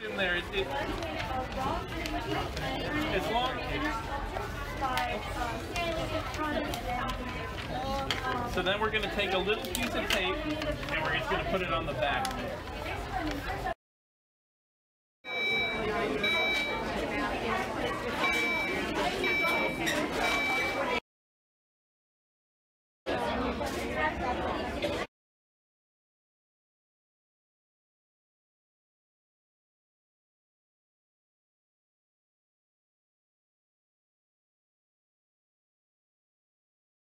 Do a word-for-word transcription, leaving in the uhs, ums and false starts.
In there, it, it, it's long. So then we're going to take a little piece of tape and we're just going to put it on the back.